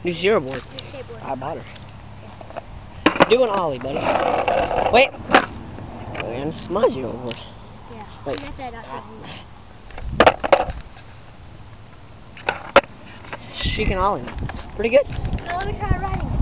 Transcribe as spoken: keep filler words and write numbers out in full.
New zero board. New skateboard. I bought her. Do an ollie, buddy. Wait. And my zero board. Yeah. Wait. You got that out She can ollie. Pretty good. So let me try riding it.